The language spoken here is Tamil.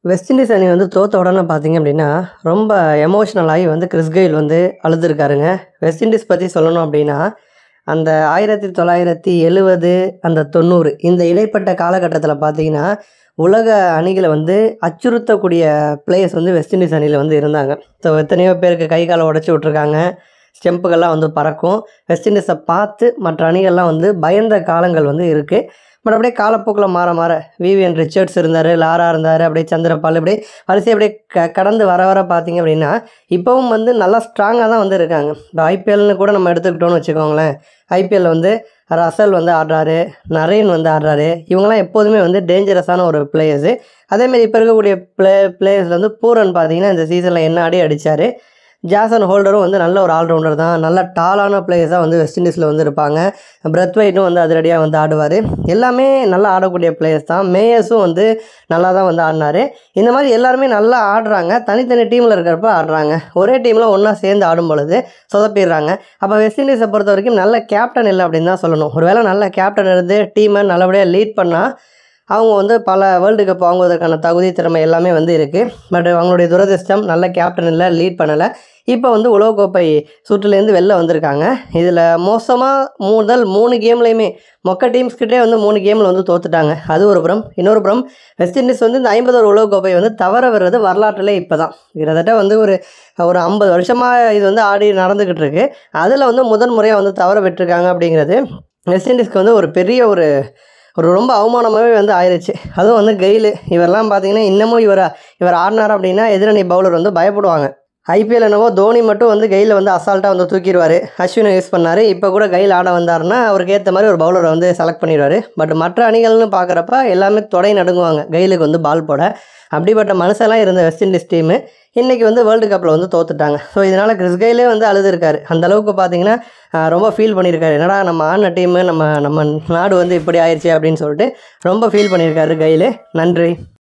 வெஸ்ட் இண்டீஸ் அணி வந்து தோத்த உடனே பார்த்தீங்க அப்படின்னா, ரொம்ப எமோஷனல் ஆகி வந்து கிறிஸ் கெயில் வந்து அழுதுருக்காருங்க. வெஸ்ட் இண்டீஸ் பற்றி சொல்லணும் அப்படின்னா, அந்த 1970 அந்த 90 இந்த இடைப்பட்ட காலகட்டத்தில பார்த்தீங்கன்னா, உலக அணிகள வந்து அச்சுறுத்தக்கூடிய பிளேயர்ஸ் வந்து வெஸ்ட் இண்டீஸ் அணியில வந்து இருந்தாங்க. ஸோ எத்தனையோ பேருக்கு கை கால உடைச்சு விட்டுருக்காங்க. ஸ்டெம்புகள்லாம் வந்து பறக்கும். வெஸ்ட் இண்டீஸை பார்த்து மற்ற அணிகள்லாம் வந்து பயந்த காலங்கள் வந்து இருக்குது. பட் அப்படியே காலப்போக்கில் மாற மாற விவிஎன் ரிச்சர்ட்ஸ் இருந்தார், லாரா இருந்தார், அப்படியே சந்திரபால் இப்படியே வரிசை அப்படியே கடந்து வர வர பார்த்தீங்க அப்படின்னா இப்போவும் வந்து நல்லா ஸ்ட்ராங்காக தான் வந்து இருக்காங்க. இப்போ ஐபிஎல்னு கூட நம்ம எடுத்துக்கிட்டோன்னு வச்சுக்கோங்களேன். ஐபிஎல்ல வந்து ரசல் வந்து ஆடுறாரு, நரேன் வந்து ஆடுறாரு. இவங்கெல்லாம் எப்போதுமே வந்து டேஞ்சரஸான ஒரு பிளேயர்ஸு. அதேமாரி இப்போ இருக்கக்கூடிய பிளேயர்ஸில் வந்து பூரன் பார்த்தீங்கன்னா இந்த சீசனில் என்ன அடித்தார். ஜாசன் ஹோல்டரும் வந்து நல்ல ஒரு ஆல்ரவுண்டர் தான். நல்ல டாலான பிளேயர்ஸாக வந்து வெஸ்ட் இண்டீஸில் வந்து இருப்பாங்க. பிரத்வைட்டும் வந்து அதிரடியாக வந்து ஆடுவார். எல்லாமே நல்லா ஆடக்கூடிய பிளேயர்ஸ் தான். மேயர்ஸும் வந்து நல்லா தான் வந்து ஆடினார். இந்த மாதிரி எல்லாருமே நல்லா ஆடுறாங்க. தனித்தனி டீமில் இருக்கிறப்ப ஆடுறாங்க. ஒரே டீமில் ஒன்றா சேர்ந்து ஆடும் பொழுது சொதப்பிடுறாங்க. அப்போ வெஸ்ட் இண்டீஸை பொறுத்த வரைக்கும் நல்ல கேப்டன் இல்லை அப்படின்னு தான் சொல்லணும். ஒருவேளை நல்ல கேப்டன் இருந்து டீமை நல்லபடியாக லீட் பண்ணால் அவங்க வந்து பல வேர்ல்டு கப் வாங்குவதற்கான தகுதி திறமை எல்லாமே வந்து இருக்குது. பட் அவங்களுடைய துரதிர்ஷ்டம் நல்ல கேப்டன் இல்லை, லீட் பண்ணலை. இப்போ வந்து உலகக்கோப்பை சுற்றுலேருந்து வெளில வந்திருக்காங்க. இதில் மோசமாக முதல் 3 கேம்லேயுமே மொக்க டீம்ஸ்கிட்டே வந்து 3 கேமில் வந்து தோத்துட்டாங்க. அது ஒரு புறம். இன்னொரு புறம் வெஸ்ட் இண்டீஸ் வந்து இந்த 51 உலகக்கோப்பை வந்து தவற வர்றது வரலாற்றிலே இப்போ தான். கிட்டத்தட்ட வந்து ஒரு 50 வருஷமாக இது வந்து ஆடி நடந்துக்கிட்டு இருக்குது. அதில் வந்து முதன் முறையாக வந்து தவற விட்டுருக்காங்க அப்படிங்கிறது வெஸ்ட் இண்டீஸ்க்கு வந்து ஒரு பெரிய ஒரு ரொம்ப அவமானமாகவே வந்து ஆயிடுச்சு. அதுவும் வந்து கெயிலு இவரெல்லாம் பார்த்தீங்கன்னா இன்னமும் இவர் ஆடினார் அப்படின்னா எதிரணி பவுலர் வந்து பயப்படுவாங்க. ஐபிஎல் என்னவோ தோனி மட்டும் வந்து கெயிலை வந்து அசால்ட்டாக வந்து தூக்கிடுவார். அஸ்வினை யூஸ் பண்ணார். இப்போ கூட கெயில் ஆட வந்தாருன்னா அவருக்கு ஏற்ற மாதிரி ஒரு பவுலரை வந்து செலக்ட் பண்ணிடுவார். பட் மற்ற அணிகள்னு பார்க்குறப்ப எல்லாமே தொடை நடுங்குவாங்க கெயிலுக்கு வந்து பால் போட. அப்படிப்பட்ட மனுஷெல்லாம் இருந்த வெஸ்ட் இண்டீஸ் டீமு இன்றைக்கி வந்து வேர்ல்டு கப்பில் வந்து தோத்துட்டாங்க. ஸோ இதனால் கிறிஸ் கெயிலே வந்து அழுதுருக்காரு. அந்தளவுக்கு பார்த்தீங்கன்னா ரொம்ப ஃபீல் பண்ணியிருக்காரு. என்னடா நம்ம ஆடின டீமு நம்ம நாடு வந்து இப்படி ஆயிடுச்சு அப்படின்னு சொல்லிட்டு ரொம்ப ஃபீல் பண்ணியிருக்காரு கெயிலு. நன்றி.